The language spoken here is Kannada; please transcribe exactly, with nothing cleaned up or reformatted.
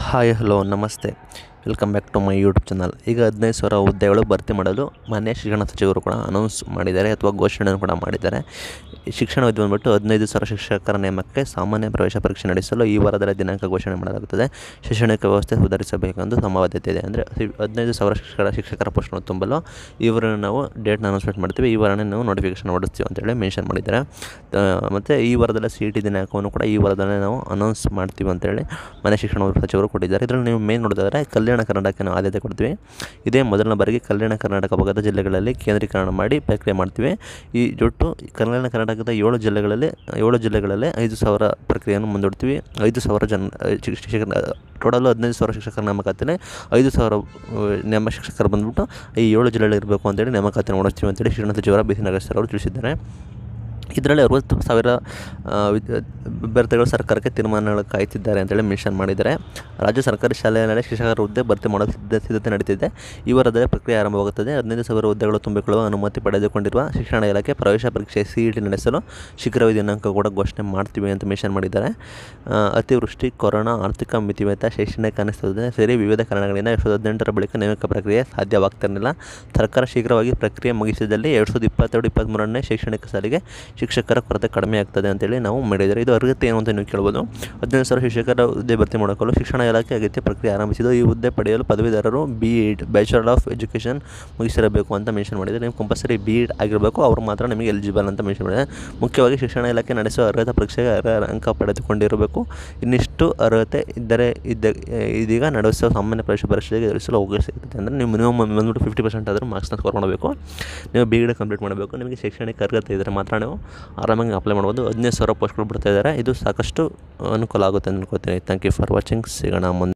ಹಾಯ್ ಹಲೋ ನಮಸ್ತೆ welcome back to my YouTube channel. ಈಗ ಹದಿನೈದು ಸಾವಿರ ಹುದ್ದೆಗಳು ಭರ್ತಿ ಮಾಡಲು ಮಾನ್ಯ ಶಿಕ್ಷಣ ಸಚಿವರು ಕೂಡ ಅನೌನ್ಸ್ ಮಾಡಿದ್ದಾರೆ ಅಥವಾ ಘೋಷಣೆಯನ್ನು ಕೂಡ ಮಾಡಿದ್ದಾರೆ. ಶಿಕ್ಷಣ ವಿಧಿ ಬಂದ್ಬಿಟ್ಟು ಹದಿನೈದು ಸಾವಿರ ಶಿಕ್ಷಕರ ನೇಮಕಕ್ಕೆ ಸಾಮಾನ್ಯ ಪ್ರವೇಶ ಪರೀಕ್ಷೆ ನಡೆಸಲು ಈ ವಾರದಲ್ಲಿ ದಿನಾಂಕ ಘೋಷಣೆ ಮಾಡಲಾಗುತ್ತದೆ. ಶೈಕ್ಷಣಿಕ ವ್ಯವಸ್ಥೆ ಸುಧಾರಿಸಬೇಕೆಂದು ಸಂಭಾವ್ಯತೆ ಇದೆ. ಅಂದರೆ ಹದಿನೈದು ಸಾವಿರ ಶಿಕ್ಷಕರ ಶಿಕ್ಷಕರ ಪೋಸ್ಟ್ಗಳನ್ನು ತುಂಬಲು ಇವರನ್ನು ನಾವು ಡೇಟ್ನ ಅನೌನ್ಸ್ಮೆಂಟ್ ಮಾಡ್ತೀವಿ, ಈ ವಾರನೇ ನಾವು ನೋಟಿಫಿಕೇಶನ್ ಹೊಡಿಸ್ತೀವಿ ಅಂತೇಳಿ ಮೆನ್ಷನ್ ಮಾಡಿದ್ದಾರೆ. ಮತ್ತು ಈ ವಾರದಲ್ಲಿ ಸಿ ಇ ಟಿ ದಿನಾಂಕವನ್ನು ಕೂಡ ಈ ವಾರದಲ್ಲೇ ನಾವು ಅನೌನ್ಸ್ ಮಾಡ್ತೀವಿ ಅಂತೇಳಿ ಮಾನ್ಯ ಶಿಕ್ಷಣ ಸಚಿವರು ಕೊಟ್ಟಿದ್ದಾರೆ. ಇದರಲ್ಲಿ ನೀವು ಮೇನ್ ನೋಡಿದರೆ ಕಲ್ಯಾಣ ಕರ್ನಾಟಕಕ್ಕೆ ನಾವು ಆದ್ಯತೆ ಕೊಡ್ತೀವಿ. ಇದೇ ಮೊದಲನ ಬಾರಿಗೆ ಕಲ್ಯಾಣ ಕರ್ನಾಟಕ ಭಾಗದ ಜಿಲ್ಲೆಗಳಲ್ಲಿ ಕೇಂದ್ರೀಕರಣ ಮಾಡಿ ಪ್ರಕ್ರಿಯೆ ಮಾಡ್ತೀವಿ. ಈ ಜೊಟ್ಟು ಕಲ್ಯಾಣ ಕರ್ನಾಟಕದ ಏಳು ಜಿಲ್ಲೆಗಳಲ್ಲಿ ಏಳು ಜಿಲ್ಲೆಗಳಲ್ಲೇ ಐದು ಸಾವಿರ ಪ್ರಕ್ರಿಯೆಯನ್ನು ಮುಂದೂಡ್ತೀವಿ. ಐದು ಸಾವಿರ ಜನ ಶಿಕ್ಷಕರ ಟೋಟಲು ಹದಿನೈದು ಸಾವಿರ ಶಿಕ್ಷಕರ ನೇಮಕಾತಿನೇ ಐದು ಸಾವಿರ ನೇಮ ಶಿಕ್ಷಕರು ಬಂದ್ಬಿಟ್ಟು ಈ ಏಳು ಜಿಲ್ಲೆಗಳಲ್ಲಿ ಇರಬೇಕು ಅಂತೇಳಿ ನೇಮಕಾತಿಯನ್ನು ಹೊಡಿಸ್ತೀವಿ ಅಂತೇಳಿ ಶಿಕ್ಷಣ ಸಚಿವರ ಬಿ ಸಿ ನಾಗೇಶ್ ಅವರು ತಿಳಿಸಿದ್ದಾರೆ. ಇದರಲ್ಲಿ ಅರವತ್ತು ಸಾವಿರ ಅಭ್ಯರ್ಥಿಗಳು ಸರ್ಕಾರಕ್ಕೆ ತೀರ್ಮಾನಗಳು ಕಾಯ್ತಿದ್ದಾರೆ ಅಂತೇಳಿ ಮೆನ್ಷನ್ ಮಾಡಿದ್ದಾರೆ. ರಾಜ್ಯ ಸರ್ಕಾರಿ ಶಾಲೆಯಲ್ಲಿ ಶಿಕ್ಷಕರ ಹುದ್ದೆ ಭರ್ತಿ ಮಾಡಲು ಸಿದ್ಧ ಸಿದ್ಧತೆ ನಡೀತಿದೆ. ಈ ವಾರದಲ್ಲಿ ಪ್ರಕ್ರಿಯೆ ಆರಂಭವಾಗುತ್ತದೆ. ಹದಿನೈದು ಸಾವಿರ ಹುದ್ದೆಗಳು ತುಂಬಿಕೊಳ್ಳುವ ಅನುಮತಿ ಪಡೆದುಕೊಂಡಿರುವ ಶಿಕ್ಷಣ ಇಲಾಖೆ ಪ್ರವೇಶ ಪರೀಕ್ಷೆ ಸಿ ಇ ಟಿ ನಡೆಸಲು ಶೀಘ್ರವೇ ದಿನಾಂಕ ಕೂಡ ಘೋಷಣೆ ಮಾಡ್ತೀವಿ ಅಂತ ಮೆನ್ಷನ್ ಮಾಡಿದ್ದಾರೆ. ಅತಿವೃಷ್ಟಿ, ಕೊರೋನಾ, ಆರ್ಥಿಕ ಮಿತಿವೇತ, ಶೈಕ್ಷಣಿಕ ಅನಿಶ್ಚಿತತೆ ಸೇರಿ ವಿವಿಧ ಕಾರಣಗಳಿಂದ ಎರಡು ಸಾವಿರದ ಹದಿನೆಂಟರ ಬಳಿಕ ನೇಮಕ ಪ್ರಕ್ರಿಯೆ ಸಾಧ್ಯವಾಗ್ತಿರಲಿಲ್ಲ. ಸರ್ಕಾರ ಶೀಘ್ರವಾಗಿ ಪ್ರಕ್ರಿಯೆ ಮುಗಿಸಿದಲ್ಲಿ ಎರಡು ಸಾವಿರದ ಇಪ್ಪತ್ತೆರಡು ಇಪ್ಪತ್ತ್ಮೂರನೇ ಶೈಕ್ಷಣಿಕ ಸಾಲಿಗೆ ಶಿಕ್ಷಕರ ಕೊರತೆ ಕಡಿಮೆ ಆಗ್ತದೆ ಅಂತೇಳಿ ನಾವು ಮಾಡಿದ್ದಾರೆ. ಇದು ಅರ್ಹತೆ ಏನು ಅಂತ ನೀವು ಕೇಳ್ಬೋದು. ಹದಿನೈದು ಸಾವಿರ ಶಿಕ್ಷಕರ ಹುದ್ದೆ ಭರ್ತಿ ಮಾಡಿಕೊಳ್ಳಲು ಶಿಕ್ಷಣ ಇಲಾಖೆ ಅಗತ್ಯ ಪ್ರಕ್ರಿಯೆ ಆರಂಭಿಸಿದ್ದು. ಈ ಹುದ್ದೆ ಪಡೆಯಲು ಪದವೀಧರರು B Ed bachelor of education ಮುಗಿಸಿರಬೇಕು ಅಂತ ಮೆನ್ಷನ್ ಮಾಡಿದ್ದಾರೆ. ನೀವು ಕಂಪಲ್ಸರಿ ಬಿ ಇಡ್ ಆಗಿರಬೇಕು, ಅವರು ಮಾತ್ರ ನಿಮಗೆ ಎಲಿಜಿಬಲ್ ಅಂತ ಮೆನ್ಷನ್ ಮಾಡಿದ್ದಾರೆ. ಮುಖ್ಯವಾಗಿ ಶಿಕ್ಷಣ ಇಲಾಖೆ ನಡೆಸುವ ಅರ್ಹತಾ ಪರೀಕ್ಷೆಗೆ ಅರ್ಹ ಅಂಕ ಪಡೆದುಕೊಂಡಿರಬೇಕು. ಇನ್ನಿಷ್ಟು ಅರ್ಹತೆ ಇದ್ದರೆ ಇದ್ದ ಇದೀಗ ನಡೆಸುವ ಸಾಮಾನ್ಯ ಪ್ರವೇಶ ಪರೀಕ್ಷೆಗೆ ಎದುರಿಸಲು ಅವಕಾಶ ಸಿಗುತ್ತೆ. ಅಂದರೆ ನೀವು ಮಿನಿಮಮ್ ಬಂದ್ಬಿಟ್ಟು ಫಿಫ್ಟಿ ಪರ್ಸೆಂಟ್ ಆದರೂ ಮಾರ್ಕ್ಸ್ನ ಸ್ಕೋರ್ ಮಾಡಬೇಕು. ನೀವು ಬಿ ಇಡ್ ಕಂಪ್ಲೀಟ್ ಮಾಡಬೇಕು. ನಿಮಗೆ ಶೈಕ್ಷಣಿಕ ಅರ್ಹತೆ ಇದ್ದರೆ ಮಾತ್ರ ನೀವು ಆರಾಮಾಗಿ ಅಪ್ಲೈ ಮಾಡ್ಬೋದು. ಹದಿನೈದು ಸಾವಿರ ಪೋಸ್ಟ್ಗಳು ಬಿಡ್ತಾ ಇದ್ದಾರೆ. ಇದು ಸಾಕಷ್ಟು ಅನುಕೂಲ ಆಗುತ್ತೆ ಅಂತ ಅನ್ಕೋತೀನಿ. Thank you for watching. ಸಿಗೋಣ ಮುಂದೆ.